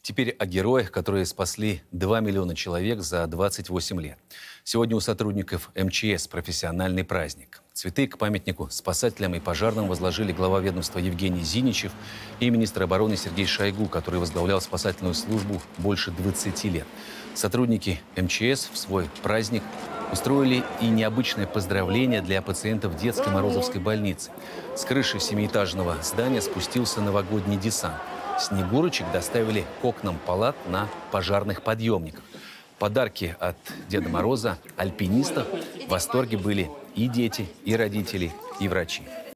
Теперь о героях, которые спасли 2 миллиона человек за 28 лет. Сегодня у сотрудников МЧС профессиональный праздник. Цветы к памятнику спасателям и пожарным возложили глава ведомства Евгений Зиничев и министр обороны Сергей Шойгу, который возглавлял спасательную службу больше 20 лет. Сотрудники МЧС в свой праздник устроили и необычное поздравление для пациентов детской Морозовской больницы. С крыши семиэтажного здания спустился новогодний десант. Снегурочек доставили к окнам палат на пожарных подъемниках. Подарки от Деда Мороза, альпинистов. В восторге были и дети, и родители, и врачи.